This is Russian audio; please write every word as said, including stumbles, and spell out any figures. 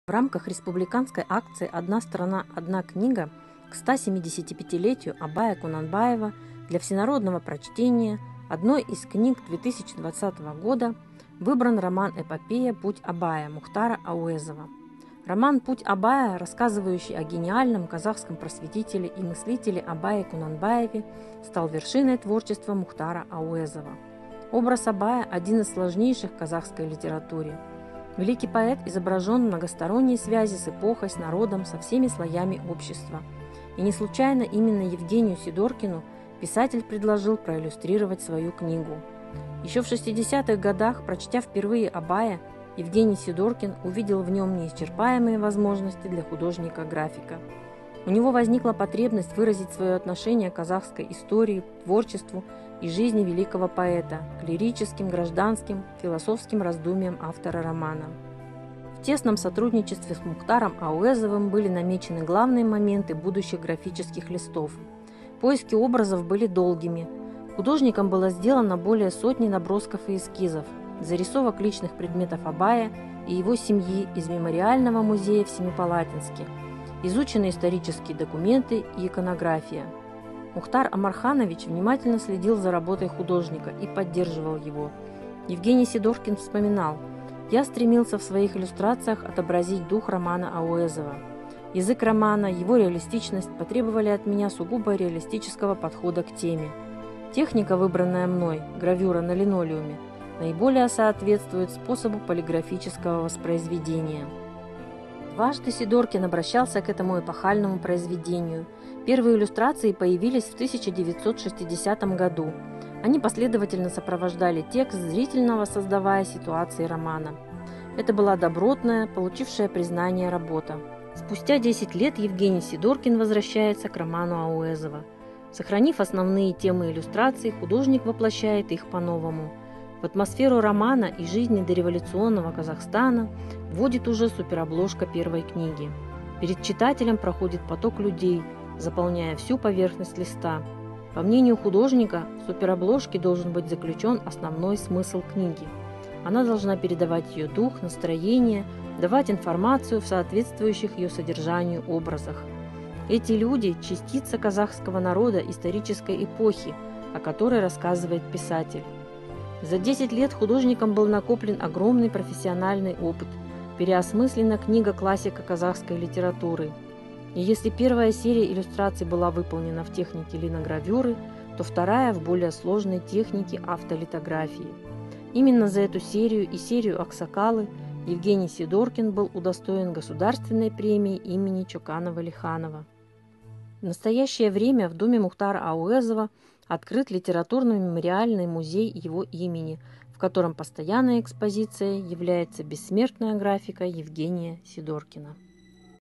В рамках республиканской акции «Одна страна, одна книга» к ста семидесятипятилетию Абая Кунанбаева для всенародного прочтения одной из книг две тысячи двадцатого года выбран роман-эпопея «Путь Абая» Мухтара Ауэзова. Роман «Путь Абая», рассказывающий о гениальном казахском просветителе и мыслителе Абае Кунанбаеве, стал вершиной творчества Мухтара Ауэзова. Образ Абая – один из сложнейших в казахской литературе. Великий поэт изображен в многосторонней связи с эпохой, с народом, со всеми слоями общества. И не случайно именно Евгению Сидоркину писатель предложил проиллюстрировать свою книгу. Еще в шестидесятых годах, прочтя впервые Абая, Евгений Сидоркин увидел в нем неисчерпаемые возможности для художника-графика. У него возникла потребность выразить свое отношение к казахской истории, творчеству и жизни великого поэта, к лирическим, гражданским, философским раздумьям автора романа. В тесном сотрудничестве с Мухтаром Ауэзовым были намечены главные моменты будущих графических листов. Поиски образов были долгими. Художникам было сделано более сотни набросков и эскизов, зарисовок личных предметов Абая и его семьи из мемориального музея в Семипалатинске, изучены исторические документы и иконография. Мухтар Амарханович внимательно следил за работой художника и поддерживал его. Евгений Сидоркин вспоминал: «Я стремился в своих иллюстрациях отобразить дух романа Ауэзова. Язык романа, его реалистичность потребовали от меня сугубо реалистического подхода к теме. Техника, выбранная мной, гравюра на линолеуме, наиболее соответствует способу полиграфического воспроизведения». Дважды Сидоркин обращался к этому эпохальному произведению. Первые иллюстрации появились в тысяча девятьсот шестидесятом году. Они последовательно сопровождали текст, зрительно воссоздавая ситуации романа. Это была добротная, получившая признание работа. Спустя десять лет Евгений Сидоркин возвращается к роману Ауэзова. Сохранив основные темы иллюстраций, художник воплощает их по-новому. В атмосферу романа и жизни дореволюционного Казахстана вводит уже суперобложка первой книги. Перед читателем проходит поток людей, заполняя всю поверхность листа. По мнению художника, в суперобложке должен быть заключен основной смысл книги. Она должна передавать ее дух, настроение, давать информацию в соответствующих ее содержанию образах. Эти люди – частица казахского народа исторической эпохи, о которой рассказывает писатель. За десять лет художником был накоплен огромный профессиональный опыт, переосмыслена книга классика казахской литературы. И если первая серия иллюстраций была выполнена в технике линогравюры, то вторая в более сложной технике автолитографии. Именно за эту серию и серию «Аксакалы» Евгений Сидоркин был удостоен государственной премии имени Чоканова-Лиханова. В настоящее время в доме Мухтара Ауэзова открыт литературно-мемориальный музей его имени, в котором постоянной экспозицией является бессмертная графика Евгения Сидоркина.